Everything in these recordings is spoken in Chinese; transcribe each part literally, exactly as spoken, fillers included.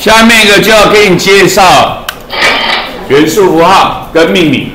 下面一个就要给你介绍元素符号跟命名。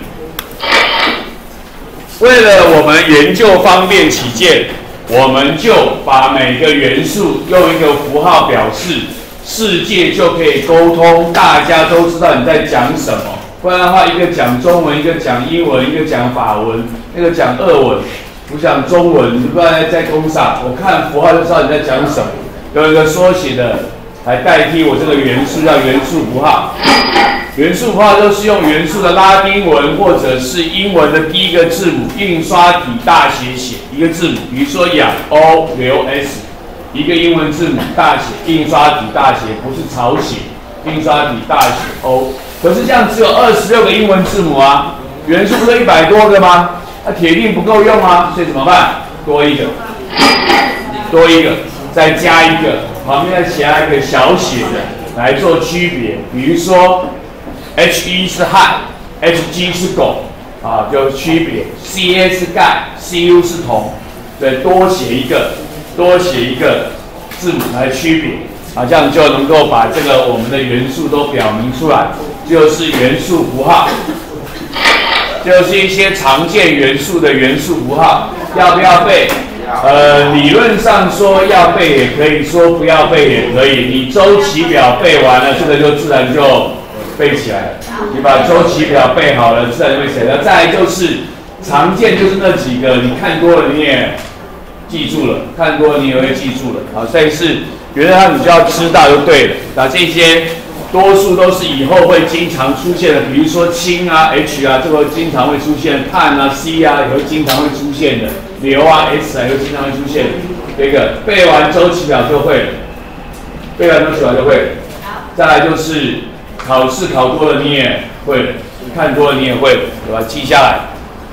为了我们研究方便起见，我们就把每个元素用一个符号表示，世界就可以沟通，大家都知道你在讲什么。不然的话，一个讲中文，一个讲英文，一个讲法文，那个讲俄文，我讲中文，你不知道在在攻啥，我看符号就知道你在讲什么。有一个缩写的来代替我这个元素，叫元素符号。元素符号都是用元素的拉丁文或者是英文的第一个字母印刷体大写写一个字母，比如说氧 O 硫 S， 一个英文字母大写印刷体大写，不是草写，印刷体大写 O。可是这样只有二十六个英文字母啊，元素不是一百多个吗？那铁定不够用啊，所以怎么办？多一个，多一个，再加一个，旁边再加一个小写的来做区别，比如说。H 一 是氦 ，H G 是汞，啊，就区别。C A 是钙 ，C U 是铜，对，多写一个，多写一个字母来区别，啊，这样就能够把这个我们的元素都表明出来，就是元素符号，就是一些常见元素的元素符号，要不要背？呃，理论上说要背也可以，说不要背也可以。你周期表背完了，这个就自然就。背起来了，你把周期表背好了，自然就会写了。再来就是常见，就是那几个，你看多了你也记住了，看多了你也会记住了。好，所以是原来你就要知道就对了。那这些多数都是以后会经常出现的，比如说氢啊、H 啊，这个经常会出现；碳啊、C 啊，也会经常会出现的；硫啊、S 啊，也会经常会出现的。这个背完周期表就会了，背完周期表就会了。再来就是。考试考多了你也会了，你看多了你也会了，对吧？记下来。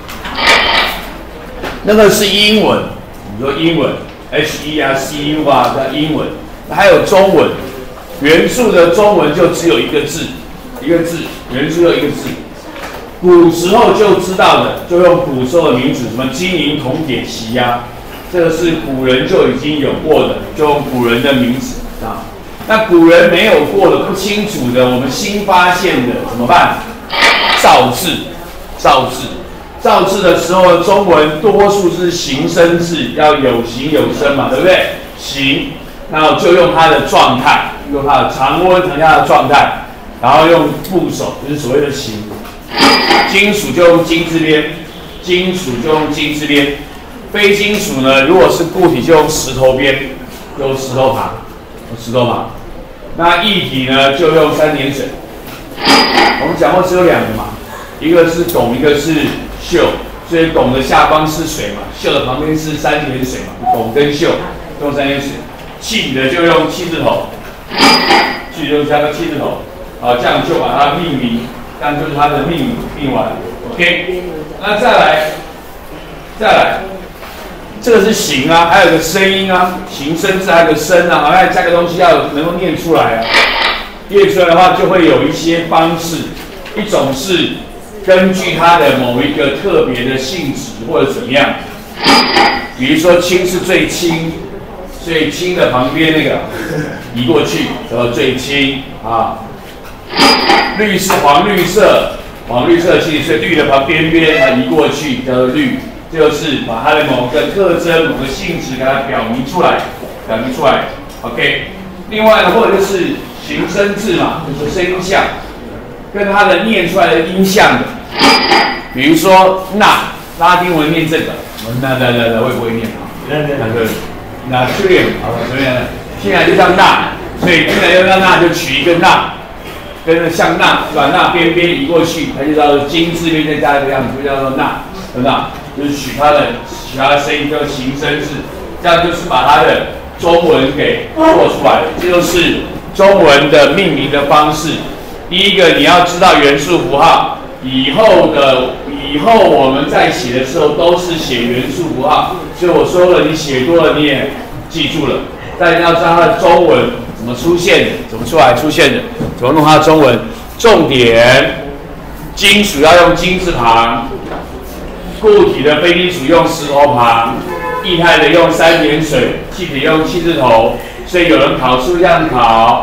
那个是英文，你说英文 ，H E 啊 C U 啊，叫英文。还有中文，元素的中文就只有一个字，一个字，元素就一个字。古时候就知道的，就用古时候的名字，什么金银铜铁锡呀，这个是古人就已经有过的，就用古人的名字啊。那古人没有过的、不清楚的，我们新发现的怎么办？造字，造字，造字的时候，中文多数是形声字，要有形有声嘛，对不对？形，然后就用它的状态，用它的常温常压的状态，然后用部首，就是所谓的形。金属就用金字边，金属就用金字边。非金属呢，如果是固体就用石头边，用石头旁。石头嘛，那液体呢就用三点水。我们讲过只有两个嘛，一个是汞，一个是溴，所以汞的下方是水嘛，溴的旁边是三点水嘛，汞跟溴用三点水。气体的就用气字头，气体就加个气字头，啊，这样就把它命名，这样就是它的命名命完 ，OK。那再来，再来。这个是形啊，还有个声音啊，形声字还有个声啊，还要加个东西要能够念出来啊。念出来的话，就会有一些方式，一种是根据它的某一个特别的性质或者怎么样，比如说氢是最轻，所以氢的旁边那个移过去叫做最轻啊。绿是黄绿色，黄绿色气，所以绿的旁边边它移过去叫做绿。就是把它的某个特征、某个性质给它表明出来，表明出来 ，OK。另外呢，或者就是形声字嘛，就是声音像，跟它的念出来的音像的。比如说钠，拉丁文念这个，那那那那会不会念啊？那那个 natrium， 好，怎么样？听起来就像钠，所以听起来就像钠，就取一个钠，跟着像钠，把钠边边移过去，它就叫做金字边再加一个样子，就叫做钠，对吧？就是取它的取它的声音叫形声字，这样就是把它的中文给做出来了。这就是中文的命名的方式。第一个，你要知道元素符号，以后的以后我们在写的时候都是写元素符号，所以我说了，你写多了你也记住了。但要知道它的中文怎么出现的，怎么出来出现的，怎么弄它的中文。重点，金属要用金字旁。固体的非金属用石头旁，液态的用三点水，气体用气字头，所以有人考试这样考，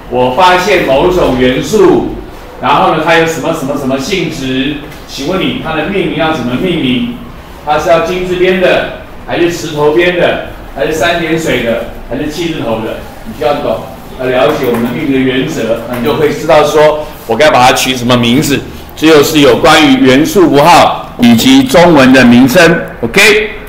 我发现某种元素，然后呢，它有什么什么什么性质？请问你它的命名要怎么命名？它是要金字边的，还是石头边的，还是三点水的，还是七字头的？你需要懂，要了解我们的命名的原则，那你就会知道说我该把它取什么名字。这就是有关于元素符号以及中文的名称。OK。